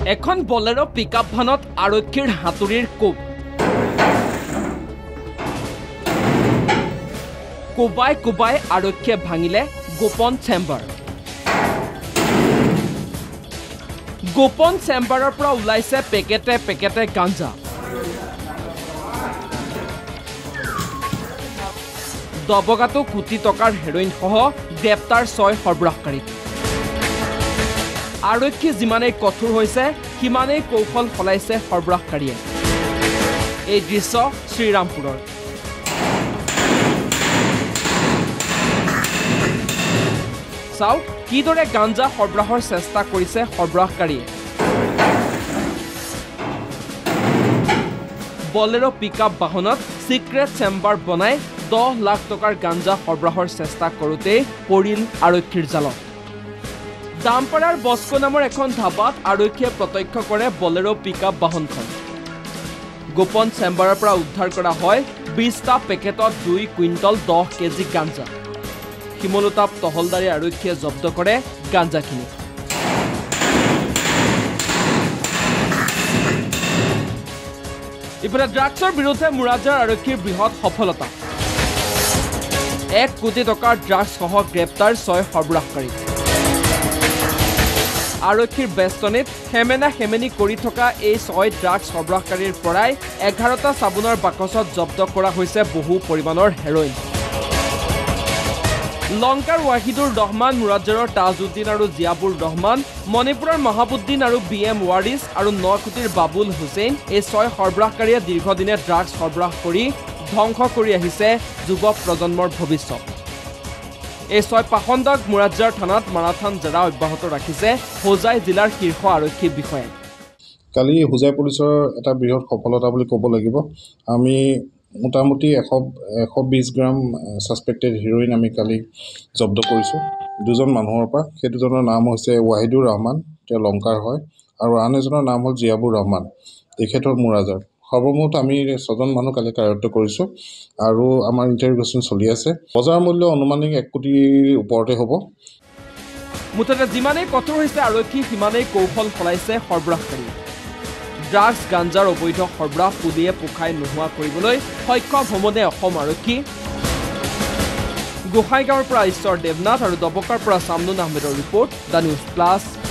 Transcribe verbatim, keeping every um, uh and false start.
এখন বলেৰো পিকআপ ভানত আৰক্ষীৰ হাতুৰিৰ কোব কোবাই কোবাই আৰক্ষীয়ে ভাঙিলে গোপন চেম্বাৰ গোপন চেম্বাৰৰ পৰা ওলাইছে পেকেটে পেকেটে গাঞ্জা দবগাটো কোটি টকাৰ হেৰোইন সহ গ্ৰেপ্তাৰ ছয় সৰবৰাহকাৰী আৰক্ষী যিমানেই কঠোৰ হৈছে সিমানেই কৌশল ফলাইছে সৰবৰাহকাৰীয়ে এই দৃশ্য শ্ৰীৰামপুৰৰ চাওক কিদৰে গাঞ্জা সৰবৰাহৰ চেষ্টা কৰিছে সৰবৰাহকাৰীয়ে বলেৰো পিকআপ বাহনত সিক্ৰেট চেম্বাৰ বনাই দহ লাখ টকাৰ গাঞ্জা সৰবৰাহৰ চেষ্টা কৰোঁতে পৰিল আৰক্ষীৰ জালত দামপাৰাৰ বস্কো নামৰ এখন ধাবাত আৰক্ষীয়ে প্ৰত্যক্ষ কৰে বলেৰো পিকআপ বাহনখন গোপন চেম্বাৰৰ পৰা উদ্ধাৰ কৰা হয় বিশটা পেকেটত দুই কুইণ্টল দহ কেজি গাঞ্জা শিমলুতাপ তহলদাৰী আৰক্ষীয়ে জব্দ কৰে গাঞ্জাখিনি ইফালে ড্ৰাগছৰ বিৰুদ্ধে মুৰাজাৰ আৰক্ষীৰ বৃহৎ সফলতা এক কোটি টকাৰ ড্ৰাগছ সহ গ্ৰেপ্তাৰ ছয় সৰবৰাহকাৰী আৰক্ষীৰ বেষ্টনীত হেমেনা হেমেনি কৰি থকা এই ছয় ড্ৰাগছ সৰবৰাহকাৰীৰ পৰাই এঘাৰটা চাবোনৰ বাকচত জব্দ কৰা হৈছে বহু পৰিমাণৰ হেৰোইন লংকাৰ ৱাহিদুৰ ৰহমান মুৰাজ্জাৰৰ তাজউদ্দিন আৰু জিয়াবুৰ ৰহমান মণিপুৰৰ মহাবুদ্দিন আৰু বি এম ৱাৰিছ আৰু নকুটিৰ বাবুল হুছেইন এই ছয় সৰবৰাহকাৰীয়ে দীৰ্ঘদিনে ড্ৰাগছ সৰবৰাহ কৰি ধ্বংস কৰি আহিছে যুৱ প্ৰজন্মৰ ভৱিষ্যত এই ছয় পাখণ্ডক মুৰাজ্জাৰ থানাত মাৰাথান জেৰা অব্যাহত ৰাখিছে হোজাই জিলাৰ শীৰ্ষ আৰক্ষী বিষয়াই কালি হোজাই পুলিচৰ এটা বৃহৎ সফলতা বুলি ক'ব লাগিব আমি মোটামুটি এশ এশ বিশ গ্ৰাম ছাছপেক্টেড হিৰোইন আমি কালি জব্দ কৰিছোঁ দুজন মানুহৰ পৰা সেই দুজনৰ নাম হৈছে ৱাহিদুৰ ৰহমান তেওঁ লংকাৰ হয় আৰু আন এজনৰ নাম হ'ল জিয়াবুৰ ৰহমান তেখেতৰ মুৰাজাৰ সৰ্বমুঠ আমি ছজন মানুহ কালি কাৰ্যত কৰিছোঁ আৰু আমাৰ ইণ্টাৰভিউশ্যন চলি আছে বজাৰ মূল্য অনুমানিক এক কোটিৰ ওপৰতে হ'ব মুঠতে যিমানেই কঠোৰ হৈছে আৰক্ষী সিমানেই কৌশল ফলাইছে সৰবৰাহকাৰী ড্ৰাগছ গাঞ্জাৰ অবৈধ সৰবৰাহ পুলিয়ে পোখাই নোহোৱা কৰিবলৈ সক্ষম হ'বনে অসম আৰক্ষী গোহাইগাঁৱৰ পৰা ঈশ্বৰ দেৱনাথ আৰু দবকাৰ পৰা চামনুন আহমেদৰ ৰিপৰ্ট দ্য নিউজ প্লাছ